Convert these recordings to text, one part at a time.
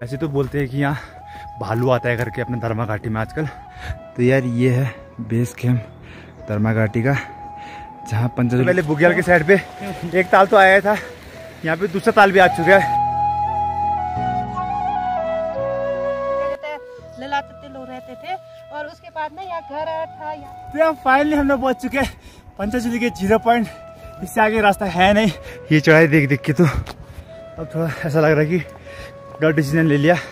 ऐसे तो बोलते हैं कि यहाँ भालू आता है करके अपने धर्मा घाटी में आजकल। तो यार ये है बेस कैंप धर्मा घाटी का, जहाँ पंचतुली पहले बुग्याल के साइड पे एक ताल तो आया था, यहाँ पे दूसरा ताल भी आ चुका है। लोग रहते थे और उसके बाद ना यहाँ घर था। तो फाइनली हम लोग पहुँच चुके हैं पंचतुली के 0 पॉइंट। इससे आगे रास्ता है नहीं। ये चढ़ाई देख देख के तो अब थोड़ा ऐसा लग रहा है कि गलत डिसीजन ले लिया।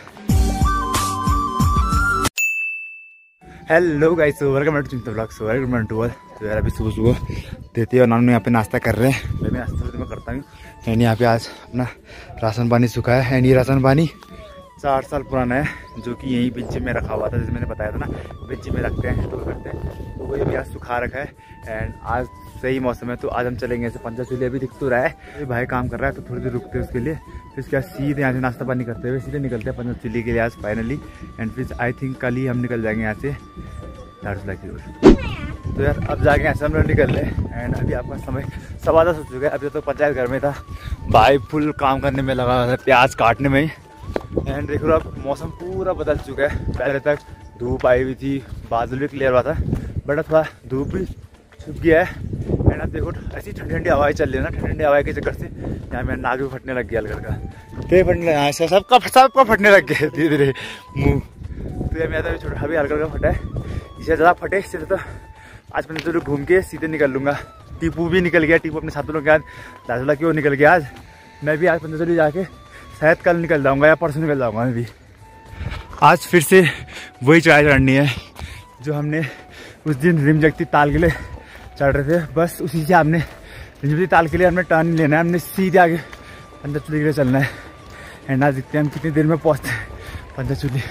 Hello guys, welcome to Chinta blogs, welcome to all. तो यार अभी सुबह सुबह देते और नानू यहाँ पे नाश्ता कर रहे हैं। मैं भी नाश्ता में करता हूँ। एंड यहाँ पे आज अपना राशन पानी सुखा है। एंड ये राशन पानी 4 साल पुराना है, जो कि यहीं बिच में रखा हुआ था, जैसे मैंने बताया था ना, बिच में रखते हैं तो करते हैं। तो वही अभी आज सुखा रखा है। एंड आज सही मौसम है तो आज हम चलेंगे ऐसे पंचतुली। अभी दिख तो रहा है भाई काम कर रहा है, तो थोड़ी देर रुकते हैं उसके लिए। फिर उसके बाद सीधे यहाँ से नाश्ता पानी करते हुए सीधे निकलते हैं पंचतुली के लिए आज फाइनली। एंड फिर आई थिंक कल ही हम निकल जाएंगे यहाँ से दार्चुला की ओर। तो यार अब जाके ऐसे हम लोग निकल रहे हैं। एंड अभी आपका समय 10:15 हो चुका है। अभी तो पंचायत घर में था भाई, फुल काम करने में लगा हुआ था, प्याज काटने में ही। एंड देखो अब मौसम पूरा बदल चुका है। पहले तक धूप आई हुई थी, बादल भी क्लियर हुआ था, बट थोड़ा धूप भी छुप गया है। एंड अब देखो ऐसी ठंडी ठंडी हवाएं चल रही है ना, ठंडी ठंडी हवाएं के चक्कर से यहाँ मेरा नाक भी फटने लग गया हल्का का। ते फटने लगा ऐसा सबका फटने लग गया धीरे धीरे मुँह। तो यार मेरा तो अभी हल्का हल्का फटा है। इससे ज़्यादा फटे इससे तो आज मैं तो घूम के सीधे निकल लूँगा। टीपू भी निकल गया, टीपू अपने साथों लोग के साथ दार्चुला की ओर निकल गया। आज मैं भी आज पंचतुली जाके शायद कल निकल जाऊँगा या परसों निकल जाऊँगा मैं भी। आज फिर से वही चढ़ाई चढ़नी है जो हमने उस दिन रिमजगती ताल के लिए चढ़ रहे थे। बस उसी से हमने रिमजगती ताल के लिए हमने टर्न नहीं लेना है, हमने सीधे आगे पंचतुली के लिए चलना है। एंड आज देखते हैं हम कितनी देर में पहुँचते हैं पंचतुली।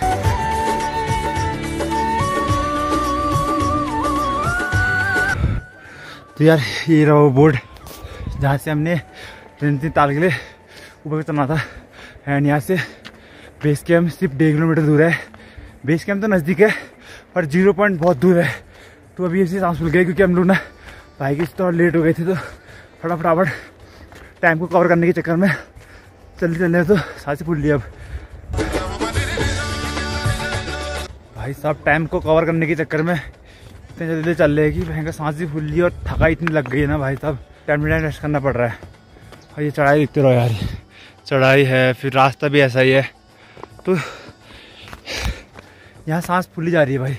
तो यार ये रहा वो बोर्ड जहाँ से हमने रिमजगती ताल के लिए ऊपर चलना था। एंड यहाँ से बेस कैंप सिर्फ 1.5 किलोमीटर दूर है। बेस कैंप तो नज़दीक है पर 0 पॉइंट बहुत दूर है। तो अभी ऐसे सांस फूल गए क्योंकि हम लोग ना बाइक से थोड़ा लेट हो गए थे, तो फटाफट टाइम को कवर करने के चक्कर में चलते चलने तो सांस फूल लिया। अब भाई साहब टाइम को कवर करने के चक्कर में इतने जल्दी चल रहे हैं कि भयंकर सांस भी फूल ली और थकाई इतनी लग गई है ना भाई साहब, टाइम टू टाइम रेस्ट करना पड़ रहा है। और ये चढ़ाई दिखते रहो यार, चढ़ाई है फिर रास्ता भी ऐसा ही है, तो यहाँ सांस फूली जा रही है भाई।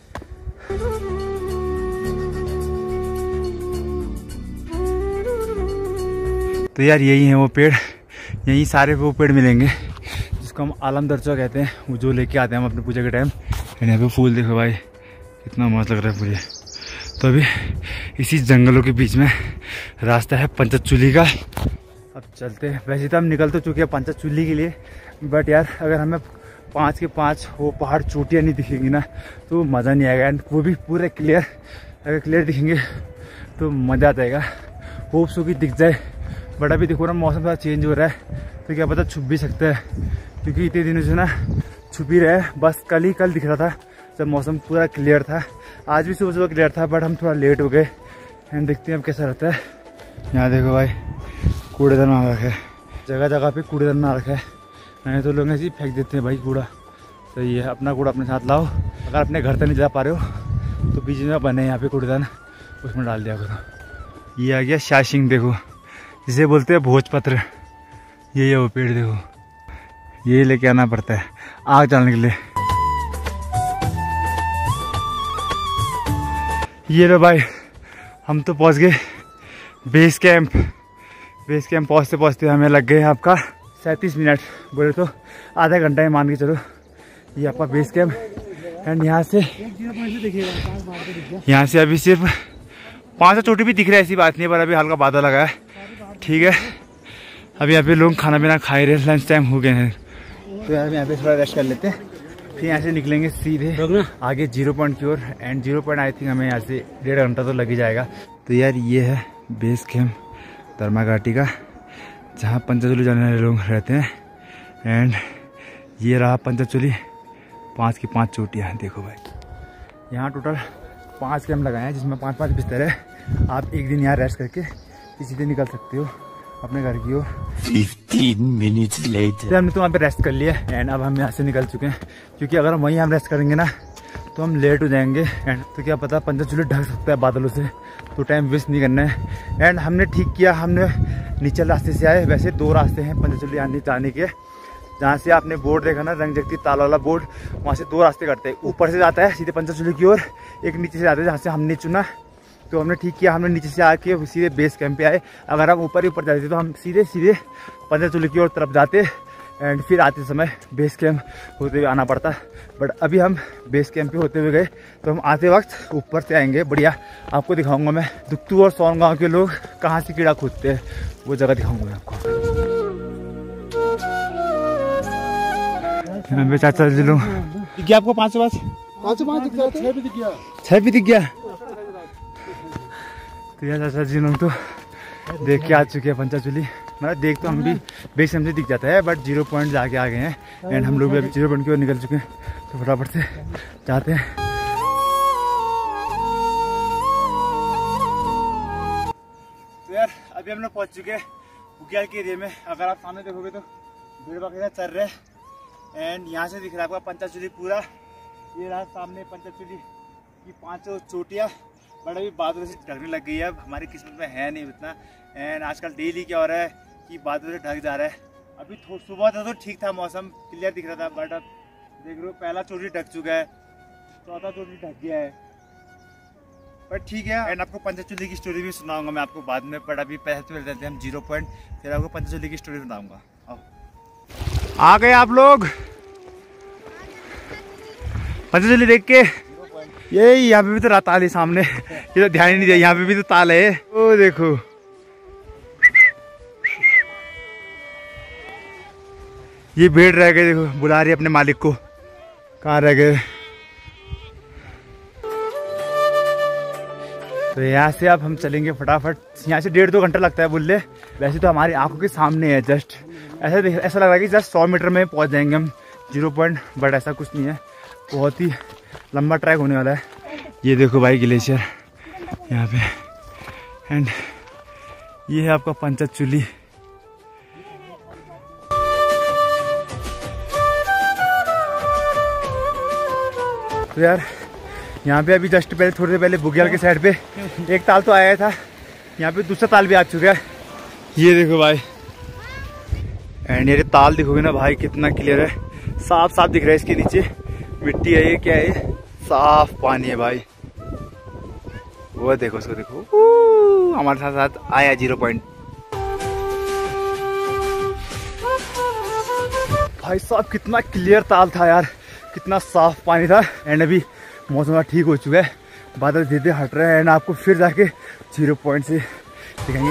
तो यार यही है वो पेड़, यही सारे वो पेड़ मिलेंगे जिसको हम आलम दर्चा कहते हैं, वो जो लेके आते हैं हम अपने पूजा के टाइम। यहाँ पे फूल देखो भाई कितना मस्त लग रहा है मुझे। तो अभी इसी जंगलों के बीच में रास्ता है पंचतुली का। अब चलते हैं। वैसे तो हम निकल तो चुके हैं पंचतुली के लिए, बट यार अगर हमें 5 के 5 वो पहाड़ चोटियाँ नहीं दिखेंगी ना तो मज़ा नहीं आएगा। एंड वो भी पूरे क्लियर, अगर क्लियर दिखेंगे तो मज़ा आ जाएगा। होप सो कि दिख जाए, बट अभी देखो ना मौसम थोड़ा चेंज हो रहा है तो क्या पता छुप भी सकता है, क्योंकि इतने दिनों से ना छुप ही रहे। बस कल दिख रहा था जब मौसम पूरा क्लियर था। आज भी सुबह सुबह क्लियर था, बट हम थोड़ा लेट हो गए। एंड देखते हैं अब कैसा रहता है। यहाँ देखो भाई कूड़ेदान आ रखा है, जगह जगह पे कूड़ेदान आ रखा है, नहीं तो लोग ऐसे ही फेंक देते हैं भाई कूड़ा। सही है, अपना कूड़ा अपने साथ लाओ। अगर अपने घर तक नहीं जा पा रहे हो तो बीच में बने यहाँ पे कूड़ेदान, उसमें डाल दिया करो। ये आ गया शाशिंग, देखो जिसे बोलते हैं भोजपत्र। ये है वो पेड़, देखो ये लेके आना पड़ता है आग जलाने के लिए। ये लो भाई हम तो पहुँच गए बेस कैंप। बेस कैंप पहुँचते पहुँचते हमें लग गए आपका 37 मिनट, बोले तो आधा घंटा ही मान के चलो। ये आपका बेस कैंप। एंड यहाँ से अभी सिर्फ 5 चोटी भी दिख रहा है, ऐसी बात नहीं है, पर अभी हल्का बादल लगा है। ठीक है, अभी यहाँ पे लोग खाना पीना खा रहे हैं, लंच टाइम हो गए हैं। तो यार यहाँ पे थोड़ा रेस्ट कर लेते हैं, फिर यहाँ से निकलेंगे सीधे आगे 0 पॉइंट की ओर। एंड 0 पॉइंट आई थिंक हमें यहाँ से 1.5 घंटा तो लग ही जाएगा। तो यार ये है बेस कैंप धर्मा घाटी का, जहाँ पंचतुली जाने वाले लोग रहते हैं। एंड ये रहा पंचतुली, 5 की 5 चोटियाँ। देखो भाई यहाँ टोटल 5 कैंप लगाए हैं, जिसमें 5-5 बिस्तर है। आप एक दिन यहाँ रेस्ट करके सीधे निकल सकते हो अपने घर की ओर। 15 minutes later. हमने तो वहाँ पे रेस्ट कर लिया एंड अब हम यहाँ से निकल चुके हैं, क्योंकि अगर वहीं हम रेस्ट करेंगे ना तो हम लेट हो जाएंगे एंड तो क्या पता पंचचूली ढक सकता है बादलों से, तो टाइम वेस्ट नहीं करना है। एंड हमने ठीक किया, हमने नीचे रास्ते से आए। वैसे 2 रास्ते हैं पंचचूली आने के, जहाँ से आपने बोर्ड देखा ना रंग जगती ताल वाला बोर्ड, वहाँ से 2 रास्ते करते हैं। ऊपर से जाता है सीधे पंचचूली की ओर, एक नीचे से जाता है जहाँ से हमने चुना। तो हमने ठीक किया, हमने नीचे से आके सीधे बेस कैंप पे आए। अगर हम ऊपर ही ऊपर जाते तो हम सीधे पंचचूली की ओर तरफ जाते एंड फिर आते समय बेस कैंप होते हुए आना पड़ता। बट अभी हम बेस कैंप पे होते हुए गए, तो हम आते वक्त ऊपर से आएंगे। बढ़िया आपको दिखाऊंगा मैं दुक्तू और सोन गाँव के लोग कहाँ से कीड़ा कूदते हैं, वो जगह दिखाऊंगा मैं आपको। यहाँ पे चाचा जी लोग दिख गया आपको 505 6 भी दिख गया। तो यार चाचा जी लोग तो देख के आ चुके हैं पंचचूली। मतलब देख तो हम भी बेस कैंप से दिख जाता है, बट 0 पॉइंट जाके आ गए हैं एंड हम लोग भी अभी 0 पॉइंट की ओर निकल चुके हैं। तो फटाफट से जाते हैं। तो यार अभी हम लोग पहुँच चुके हैं बुग्याल के एरिया में। अगर आप सामने देखोगे तो भीड़ वगैरह चल रहे हैं एंड यहाँ से दिख रहा है आपका पंचचूली पूरा। ये रहा सामने पंचचूली की 5 चोटियाँ, बट अभी बादल से ढकने लग गई है। अब हमारी किस्मत में है नहीं उतना एंड आजकल डेली क्या हो रहा है कि बादल से ढक जा रहा है। अभी सुबह था तो ठीक था, मौसम क्लियर दिख रहा था, बट अब देख रहे हो पहला चोटी ढक चुका है, चौथा चोटी ढक गया है। बट ठीक है एंड आपको पंचचूली की स्टोरी भी सुनाऊंगा मैं आपको बाद में, बट अभी पहले तो जाते हैं हम 0 पॉइंट, फिर आपको पंचचूली की स्टोरी बताऊंगा। आ गए आप लोग पंचचूली देख के। ये यहाँ पे भी तो ताल है सामने, ये तो ध्यान ही नहीं दिया, यहाँ पे भी तो ताल है। ओ देखो ये भेड़ रह गए, देखो बुला रही है अपने मालिक को, कहाँ रह गए। तो यहाँ से अब हम चलेंगे फटाफट, यहाँ से 1.5-2 घंटा लगता है बुल्ले। वैसे तो हमारी आंखों के सामने है, जस्ट ऐसा लग रहा है कि जस्ट 100 मीटर में पहुँच जाएंगे हम 0 पॉइंट, बट ऐसा कुछ नहीं है, बहुत ही लंबा ट्रैक होने वाला है। ये देखो भाई ग्लेशियर यहाँ पे एंड ये है आपका पंचचूली। तो यार यहाँ पे अभी जस्ट पहले थोड़ी देर पहले बुग्याल के साइड पे एक ताल तो आया था, यहाँ पे दूसरा ताल भी आ चुका है। ये देखो भाई एंड ये ताल देखोगे ना भाई कितना क्लियर है, साफ साफ दिख रहा है। इसके नीचे मिट्टी है, ये क्या है, साफ पानी है भाई। वो देखो उसको देखो, हमारे साथ साथ आया 0 पॉइंट। भाई साहब कितना क्लियर ताल था यार, कितना साफ पानी था एंड अभी मौसम ठीक हो चुका है, बादल धीरे धीरे हट रहे हैं एंड आपको फिर जाके 0 पॉइंट से दिखाएंगे।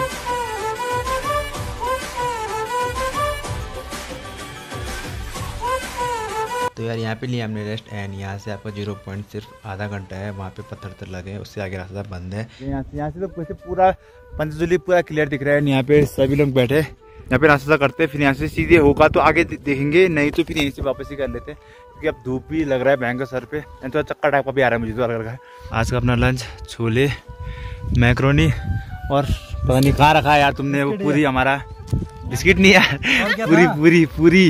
तो यार यहाँ पे लिया हमने रेस्ट एंड यहाँ से आपका 0 पॉइंट सिर्फ आधा घंटा है, वहाँ पे पत्थर लगे हैं, उससे आगे रास्ता बंद है। यहाँ से तो वैसे पूरा पंचचूली पूरा क्लियर दिख रहा है। यहाँ पे सभी लोग बैठे, यहाँ पे रास्ता करते हैं, फिर यहाँ से सीधे होगा तो आगे देखेंगे, नहीं तो फिर यहीं से वापस ही कर लेते हैं, क्योंकि अब धूप भी लग रहा है भयंकर सर पे, तो चक्कर टाइप का भी आ रहा है मुझे तो लग रहा है। आज का अपना लंच छोले मैक्रोनी और पता नहीं कहाँ रखा है यार तुमने, वो पूरी हमारा बिस्किट नहीं यार, पूरी पूरी पूरी।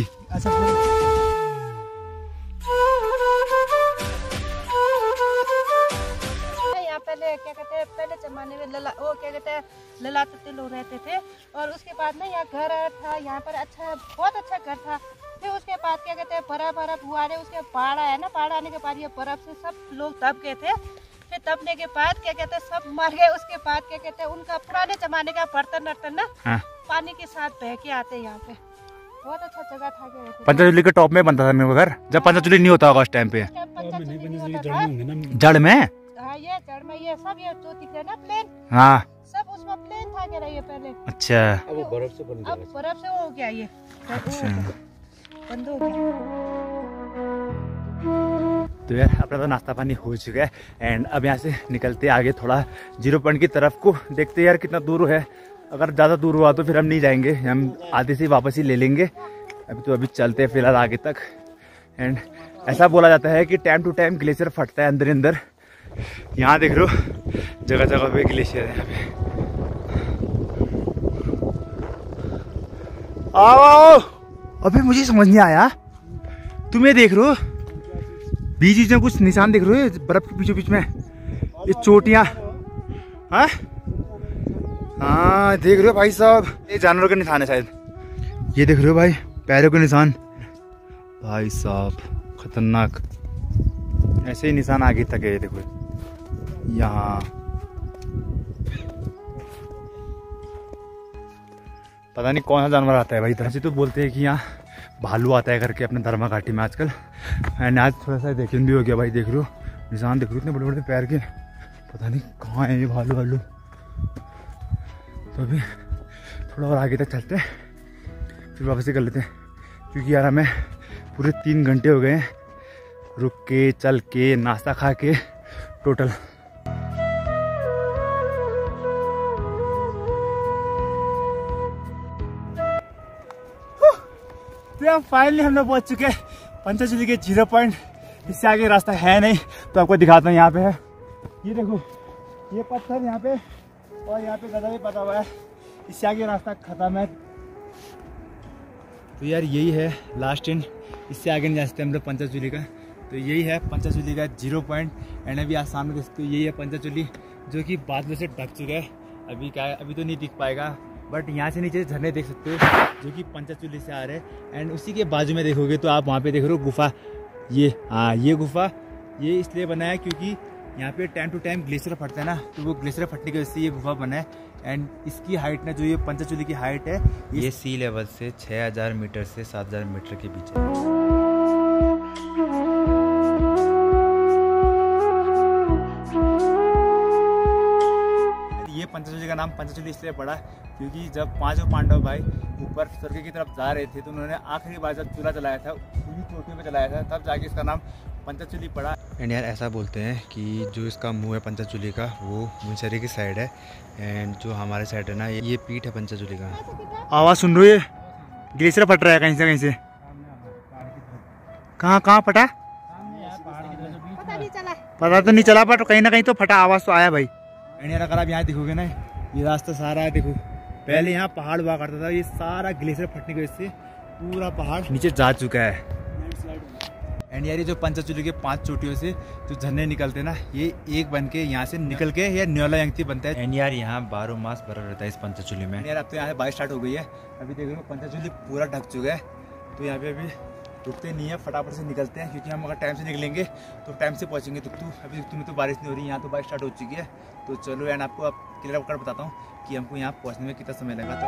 क्या कहते हैं पहले जमाने में वो क्या कहते हैं ललाटते लोग रहते थे, और उसके बाद ना यहाँ घर था, यहाँ पर अच्छा बहुत अच्छा घर था। फिर उसके बाद क्या कहते हैं बर्फ हुआ है, उसके बाढ़ आया ना, बाढ़ आने के बाद ये बर्फ से सब लोग दब गए थे। फिर दबने के बाद क्या कहते हैं सब मर गए। उसके बाद क्या कहते हैं उनका पुराने जमाने का बर्तन वर्तन ना पानी के साथ बह के आते यहाँ पे, बहुत अच्छा जगह था। पंचचूली के टॉप में बनता था मेरे घर, जब पंचचूली नहीं होता होगा उस टाइम पे, जड़ में। हाँ ये जड़ में ये सब ये जो दिख रहे ना प्लेन, हाँ सब उसमें प्लेन था क्या ये पहले। अच्छा अब बर्फ से हो गया ये, अच्छा बंद हो गया। तो यार अपना तो नाश्ता पानी हो चुका है एंड अब यहाँ से निकलते आगे थोड़ा 0 पॉइंट की तरफ को, देखते हैं यार कितना दूर है। अगर ज़्यादा दूर हुआ तो फिर हम नहीं जाएंगे, हम आधे से वापस ही ले लेंगे। अभी चलते हैं फिलहाल आगे तक। एंड ऐसा बोला जाता है कि टाइम टू टाइम ग्लेशियर फटता है अंदर अंदर। यहाँ देख रहे हो जगह जगह पे ग्लेशियर है यहाँ पे। आओ आओ। अबे मुझे समझ नहीं आया, तुम ये देख रहे हो बीच बीच में कुछ निशान देख रहे हो बर्फ के बीचों बीच में, ये चोटियां। हाँ हाँ देख रहे हो भाई साहब, ये जानवरों के निशान है शायद। ये देख रहे हो भाई पैरों के निशान, भाई साहब खतरनाक। ऐसे ही निशान आगे तक है, ये देखो यहाँ। पता नहीं कौन सा जानवर आता है भाई इधर से। तो बोलते हैं कि यहाँ भालू आता है करके अपने धर्मा घाटी में आजकल। एंड आज थोड़ा सा देखने भी हो गया भाई, देख रहे हो निशान देख रहे हो इतने बड़े बड़े पैर के। पता नहीं कहाँ है ये भालू वालू। तो अभी थोड़ा और आगे तक चलते हैं फिर वापस कर लेते हैं, क्योंकि यार हमें पूरे 3 घंटे हो गए रुक के चल के नाश्ता खा के टोटल। तो यार फाइनली हम लोग पहुंच चुके हैं पंचाचूली के 0 पॉइंट। इससे आगे रास्ता है नहीं, तो आपको दिखाता हूँ। यहाँ पे है, ये देखो ये पत्थर यहाँ पे, और यहाँ पे गधा भी पता हुआ है। इससे आगे रास्ता खत्म है। तो यार यही है लास्ट एंड, इससे आगे नहीं जा सकते हम लोग पंचाचूली का। तो यही है पंचाचूली का 0 पॉइंट। एंड अभी आज सामने देख सकते हो यही है पंचाचूली, जो कि बादलों से ढक चुका है। अभी क्या है, अभी तो नहीं दिख पाएगा, बट यहाँ से नीचे झरने देख सकते हो जो कि पंचाचूली से आ रहे हैं। एंड उसी के बाजू में देखोगे तो आप वहाँ पे देख रहे हो गुफा। ये हाँ ये गुफा ये इसलिए बना है क्योंकि यहाँ पे टाइम टू टाइम ग्लेशियर फटता है ना, तो वो ग्लेशियर फटने की वजह से ये गुफा बना है। एंड इसकी हाइट ना, जो ये पंचाचूली की हाइट है, ये सी लेवल से 6000 मीटर से 7000 मीटर के बीच है। ये पंचाचूली का नाम पंचाचूली इसलिए पड़ा क्योंकि जब 5 पांडव भाई ऊपर स्वर्ग की तरफ जा रहे थे, तो उन्होंने आखिरी बार जब चूल्हा जलाया था उन्हीं चोटियों पे जलाया था, तब जाके इसका नाम पंचाचूली पड़ा। एंड यार ऐसा बोलते हैं कि जो इसका मुंह है पंचाचूली का, वो मुंशरी की साइड है। एंड जो हमारे साइड है ना, ये पीठ है पंचाचूली का। आवाज़ सुन रही है, ग्लेशियर फट रहा है कहीं से कहीं से। कहाँ कहाँ फटा पता तो नहीं चला, बट कहीं ना कहीं तो फटा, आवाज़ तो आया भाई। एंड यार अगर आप यहाँ देखोगे ना, ये रास्ता सारा है, देखो पहले यहाँ पहाड़ हुआ करता था, ये सारा ग्लेशियर फटने की वजह से पूरा पहाड़ नीचे जा चुका है। एंड यार ये जो पंचाचूली के 5 चोटियों से जो झरने निकलते हैं ना, ये एक बन के यहाँ से निकल के ये न्योला यंगती बनता है। एंड यार यहाँ 12 मास भरा रहता है इस पंचाचूली में। यार अब तो यहाँ से बारिश स्टार्ट हो गई है, अभी देख रहे हो पंचाचूली पूरा ढक चुका है। तो यहाँ पे अभी रुकते नहीं है, फटाफट से निकलते हैं, क्योंकि हम अगर टाइम से निकलेंगे तो टाइम से पहुँचेंगे तुक्तू। अभी तुक्तू में तो बारिश नहीं हो रही, यहाँ तो बारिश स्टार्ट हो चुकी है। तो चलो एंड आपको अब क्लियर कर बताता हूँ कि हमको यहाँ पहुँचने में कितना समय लगा।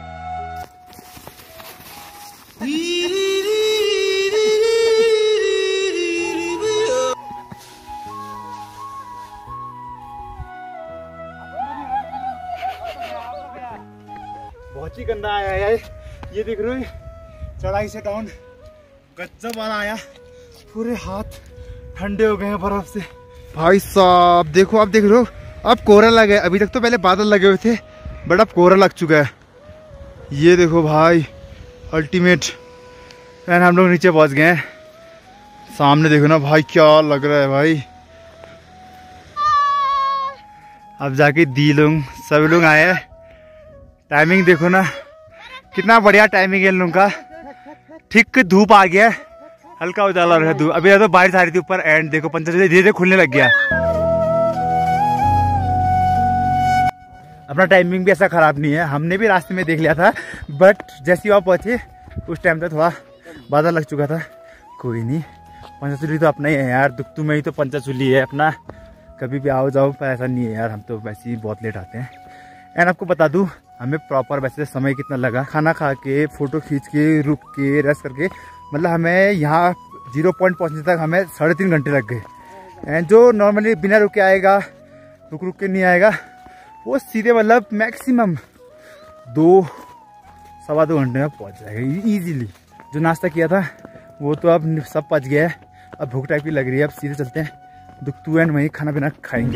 बहुत ही गंदा आया है ये देख रहे हो, चढ़ाई से डाउन गजब वाला आया, पूरे हाथ ठंडे हो गए हैं बर्फ से भाई साहब। देखो आप देख रहे हो, अब कोहरा लगा है। अभी तक तो पहले बादल लगे हुए थे, बट अब कोहरा लग चुका है। ये देखो भाई अल्टीमेट। एंड हम लोग नीचे पहुंच गए हैं, सामने देखो ना भाई क्या लग रहा है भाई। अब जाके दी लोग सब लोग आए हैं। टाइमिंग देखो ना, कितना बढ़िया टाइमिंग है इन लोगों का। ठीक धूप आ गया है, हल्का उजाला रहा धूप। अभी तो बारिश आ रही थी ऊपर। एंड देखो पंचाचूली धीरे धीरे खुलने लग गया। अपना टाइमिंग भी ऐसा खराब नहीं है, हमने भी रास्ते में देख लिया था, बट जैसे ही वहाँ पहुंचे उस टाइम तक थोड़ा बादल लग चुका था। कोई नहीं, पंचाचूली तो अपना ही है यार, दुक्तू में ही तो पंचाचूली है अपना। कभी भी आओ जाओ, पर ऐसा नहीं है यार, हम तो वैसे ही बहुत लेट आते हैं। एंड आपको बता दूं, हमें प्रॉपर वैसे समय कितना लगा, खाना खा के फोटो खींच के रुक के रेस्ट करके, मतलब हमें यहाँ 0 पॉइंट पहुँचने तक हमें 3.5 घंटे लग गए। एंड जो नॉर्मली बिना रुके आएगा, रुक रुक के नहीं आएगा, वो सीधे मतलब मैक्सिमम 2 सवा 2 घंटे में पहुँच जाएगा ईजीली। जो नाश्ता किया था वो तो अब सब पच गया है, अब भूख टाइप की लग रही है। अब सीधे चलते हैं दुक्तू एंड वहीं खाना पीना खाएंगे।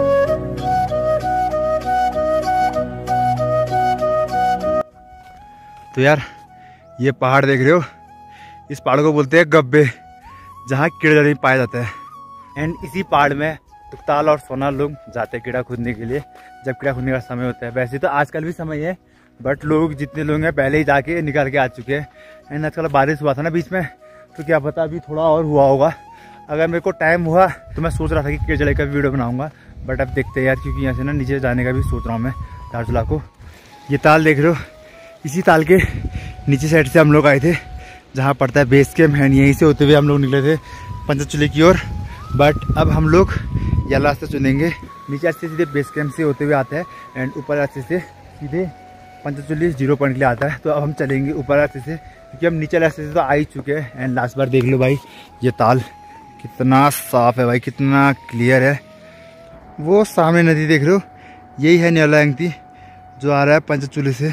तो यार ये पहाड़ देख रहे हो, इस पहाड़ को बोलते हैं गब्बे, जहाँ कीड़ा जल्दी पाया जाता है। एंड इसी पहाड़ में तुकताल और सोना लोग जाते हैं कीड़ा खोदने के लिए, जब कीड़ा खोदने का समय होता है। वैसे तो आजकल भी समय है, बट लोग जितने लोग हैं पहले ही जाके निकाल के आ चुके हैं। एंड आजकल बारिश हुआ था ना बीच में, तो क्या पता अभी थोड़ा और हुआ होगा। अगर मेरे को टाइम हुआ तो मैं सोच रहा था कि केजड़े का वीडियो बनाऊंगा, बट अब देखते हैं यार, क्योंकि यहाँ से ना नीचे जाने का भी सोच रहा हूँ मैं धारचूला को। ये ताल देख रहे हो, इसी ताल के नीचे साइड से हम लोग आए थे जहाँ पड़ता है बेस कैम्प। एंड यहीं से होते हुए हम लोग निकले थे पंचचूली की ओर, बट अब हम लोग यह रास्ता चुनेंगे। नीचे रास्ते सीधे बेस कैम्प से होते हुए आता है एंड ऊपर रास्ते से सीधे पंचचूली 0 पॉइंट के लिए आता है। तो अब हम चलेंगे ऊपर रास्ते से, क्योंकि हम नीचे रास्ते से तो आ ही चुके हैं। एंड लास्ट बार देख लो भाई, ये ताल कितना साफ है भाई, कितना क्लियर है। वो सामने नदी देख रहे हो, यही है न्योला एंगती जो आ रहा है पंचचूली से।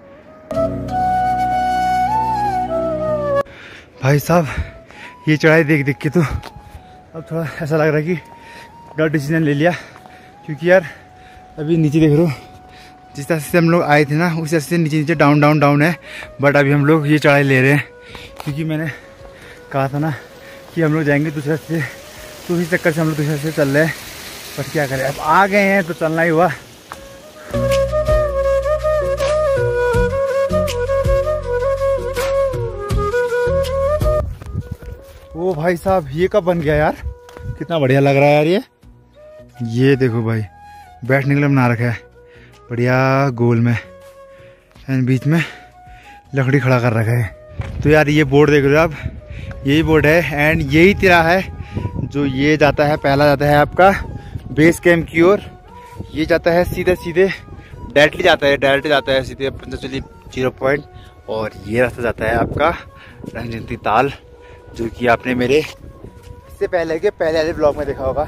भाई साहब ये चढ़ाई देख देख के तो अब थोड़ा ऐसा लग रहा है कि गलत डिसीजन ले लिया, क्योंकि यार अभी नीचे देख रहे हो, जिस तरह से हम लोग आए थे ना उस तरह से नीचे नीचे डाउन डाउन डाउन है। बट अभी हम लोग ये चढ़ाई ले रहे हैं, क्योंकि मैंने कहा था ना कि हम लोग जाएंगे दूसरे से, तो इसी चक्कर से हम लोग दूसरे से चल रहे हैं। बट क्या करें, अब आ गए हैं तो चलना ही हुआ। ओ भाई साहब ये कब बन गया यार, कितना बढ़िया लग रहा है यार। ये देखो भाई, बैठने के लिए बना रखा है बढ़िया गोल में, एंड बीच में लकड़ी खड़ा कर रखा है। तो यार ये बोर्ड देख रहे हो आप, यही बोर्ड है एंड यही तिरा है जो ये जाता है, पहला जाता है आपका बेस कैम्प की ओर। ये जाता है सीधे सीधे डायरेक्टली जाता है सीधे पंचचूली 0 पॉइंट। और ये रास्ता जाता है आपका रंगजंती ताल, जो कि आपने मेरे इससे पहले के पहले वाले ब्लॉग में देखा होगा।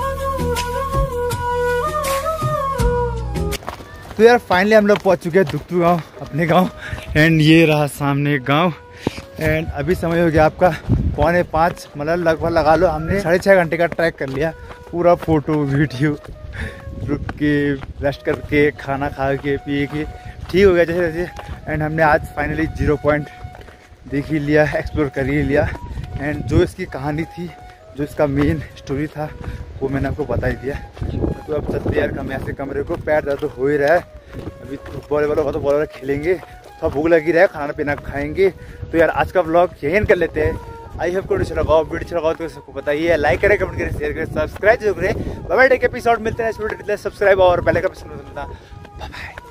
तो यार फाइनली हम लोग पहुंच चुके हैं दुगतू गांव, अपने गांव। एंड ये रहा सामने गांव। एंड अभी समय हो गया आपका 4:45, मतलब लगभग लगा लो हमने 6.5 घंटे का ट्रैक कर लिया। पूरा फोटो वीडियो रुक के रेस्ट करके खाना खा के पी के ठीक हो गया जैसे जैसे। एंड हमने आज फाइनली 0 पॉइंट देख ही लिया, एक्सप्लोर कर ही लिया। एंड जो इसकी कहानी थी, जो इसका मेन स्टोरी था, वो मैंने आपको बता ही दिया। तो अब चलते यार कम ऐसे कमरे को, पैर दर्द तो हो ही रहा है। अभी वॉलीबॉल होगा तो वॉलीबॉल खेलेंगे, थोड़ा भूख लगी रहा है, खाना पीना खाएंगे। तो यार आज का व्लॉग यही कर लेते हैं। आई होप को वीडियो अच्छा लगा तो सबको बताइए, लाइक करें, कमेंट करें, शेयर करें, सब्सक्राइब जरूर करें। Bye bye, take care, peace out, मिलते हैं नेक्स्ट वीडियो। सब्सक्राइब और बेल आइकन प्रेस करना। Bye bye.